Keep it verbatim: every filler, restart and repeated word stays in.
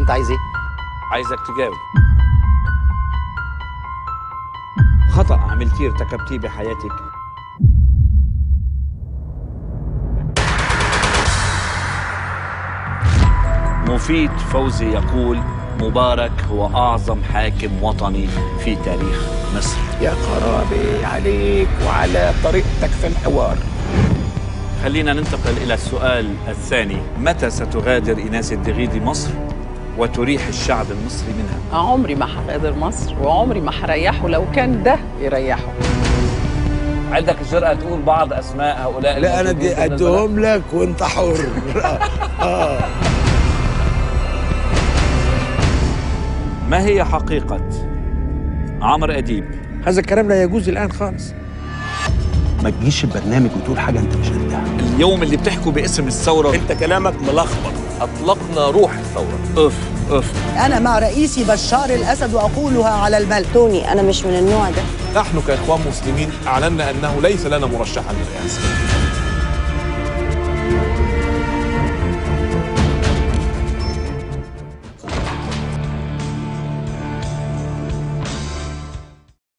انت عايز ايه؟ عايزك تجاوب. خطأ عملتيه ارتكبتيه بحياتك؟ مفيد فوزي يقول مبارك هو أعظم حاكم وطني في تاريخ مصر. يا خرابي عليك وعلى طريقتك في الحوار. خلينا ننتقل إلى السؤال الثاني. متى ستغادر إيناس الدغيدي مصر وتريح الشعب المصري منها؟ عمري ما هغادر مصر وعمري ما هريحه لو كان ده يريحه. عندك الجرأة تقول بعض أسماء هؤلاء؟ لا أنا دي أدهم لك وأنت حر. آه. ما هي حقيقة عمرو أديب؟ هذا الكلام لا يجوز الآن خالص. ما تجيش البرنامج وتقول حاجة أنت مش قدها. اليوم اللي بتحكوا باسم الثورة أنت كلامك ملخبط. أطلقنا روح الثورة. أف أف أنا مع رئيسي بشار الأسد وأقولها على الملء. توني أنا مش من النوع ده. نحن كإخوان مسلمين أعلنا أنه ليس لنا مرشحا للرئاسة.